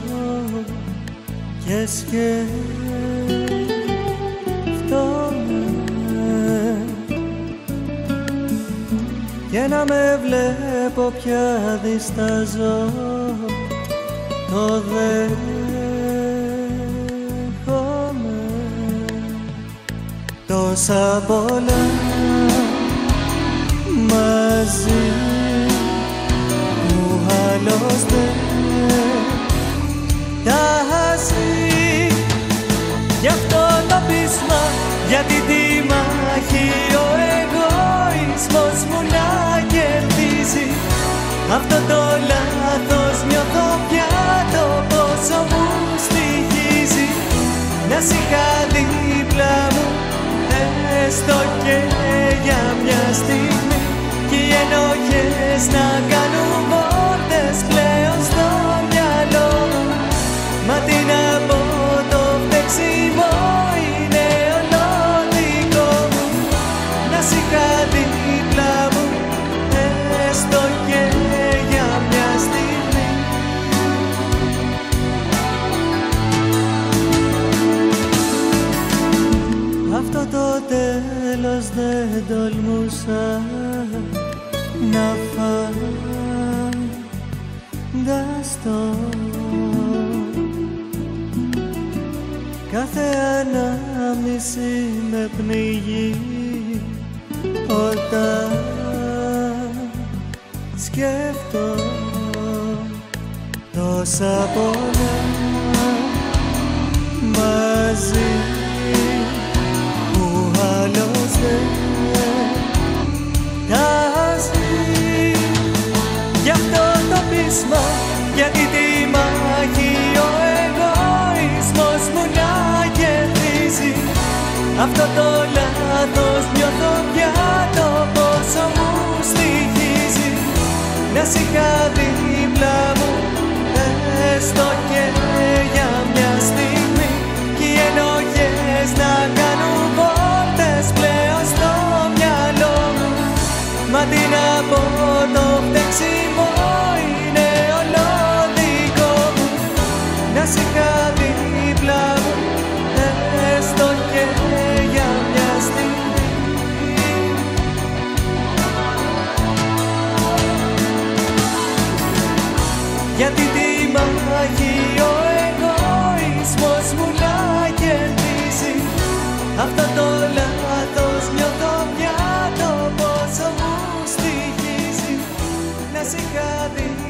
και σκέφτομαι και να με βλέπω πια διστάζω, το δέχομαι. Τόσα πολλά μαζί που άλλος δεν τα ζει. Γι' αυτό το πείσμα, γιατί τη μάχη ο εγωισμός μου να κερδίζει. Αυτό το λάθος νιώθω πια, το πόσο μου στοιχίζει. Να σ' είχα δίπλα μου έστω και για μια στιγμή, κι οι ενοχές να κάνουν βόλτες πλέον στο μυαλό μου. Μα τι να πω, το φταίξιμο είναι όλο δικό μου. Να σ' είχα δίπλα μου έστω και για μια στιγμή. Αυτό το τέλος δεν τολμούσα να φανταστώ. Κάθε ανάμνηση με πνίγει όταν σκέφτω τόσα πολλά μαζί που άλλος δεν τα ζει. Γι' αυτό το πείσμα, γιατί τη μάχη ο εγωισμός μου να κερδίζει. Αυτό το λάθος νιώθω πια, το πόσο μου στοιχίζει. Να σ' είχα δίπλα μου έστω και για μια στιγμή, κι οι ενοχές να κάνουν βόλτες πλέον στο μυαλό μου. Μα τι να πω, το φταίξιμο είναι όλο δικό μου. Να σ' είχα δίπλα μου έστω και για μια στιγμή. Γιατί τη μάχη ο εγωισμός μου να κερδίζει. Αυτό το λάθος νιώθω πια, το πόσο μου στοιχίζει. Να σ' είχα δει